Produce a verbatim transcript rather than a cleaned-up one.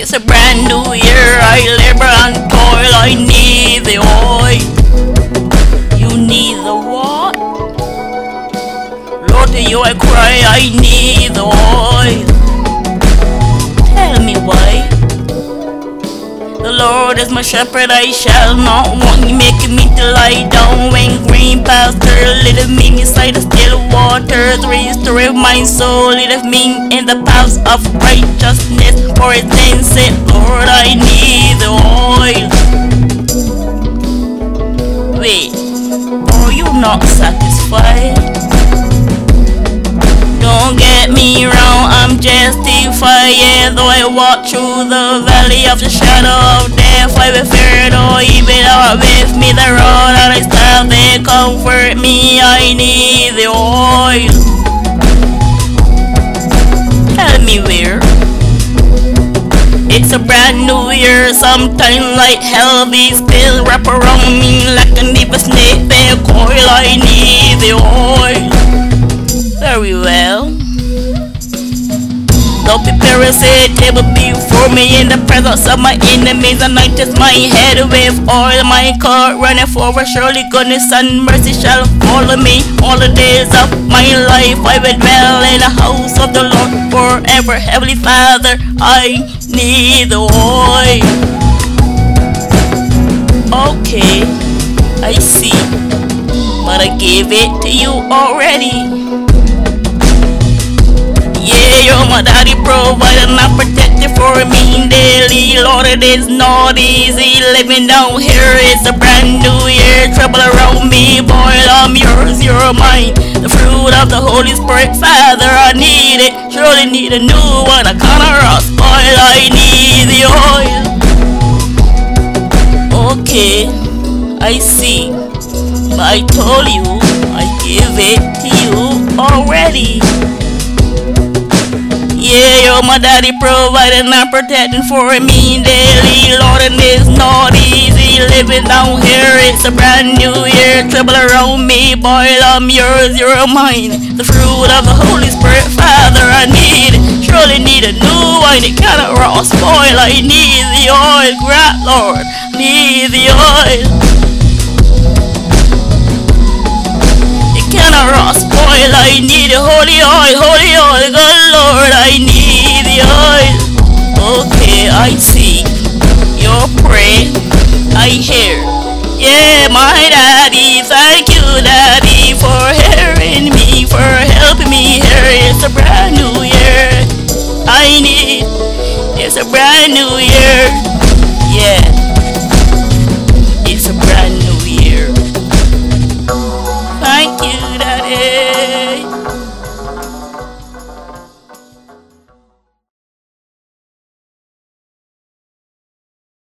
It's a brand new year, I labor and toil, I need the oil. You need the what? Lord, to you I cry, I need the oil. Tell me why. The Lord is my shepherd, I shall not want. He making me to lie down when green pasture. Leadeth me beside the still waters. Restore my soul. Leadeth me in the paths of righteousness. For his name's sake, Lord, I need the oil. Wait, are you not satisfied? Don't get me wrong, I'm justified. Yeah, though I walk through the valley of the shadow of death, I will fear no evil. Thou art with me, the rod and thy staff, they comfort me. I need the oil. Tell me where. It's a brand new year, sometimes like hell, these pills wrap around me like a deep snake. They coil, I need the oil. Very well. Thou prepare a table before me in the presence of my enemies. Anoint my head with oil, my cup running forward. Surely goodness and mercy shall follow me all the days of my life. I will dwell in the house of the Lord forever. Heavenly Father, I need the oil. Okay, I see, but I gave it to you already. Yeah, you're my daddy, providing and protecting for me daily. Lord, it is not easy living down here. It's a brand new year, trouble around me. Boy, I'm yours, you're mine. The fruit of the Holy Spirit, Father, I need it. Surely need a new one, I kinda rust. Boy, I need the oil. Okay, I see, but I told you I give it to you already. Yeah, you're my daddy, providing and protecting for me daily. Lord, and it's not easy living down here. It's a brand new year, trouble around me. Boy, I'm yours, you're mine. The fruit of the Holy Spirit, Father, I need it. Surely need a new wine, it cannot rust. Boy, I need the oil, grant Lord, need the oil. Cannot rust, spoil, I need a holy oil, holy oil, good Lord, I need the oil. Okay, I see your prayer, I hear. Yeah, my daddy, thank you, daddy, for hearing me, for helping me here. It's a brand new year, I need, it's a brand new year.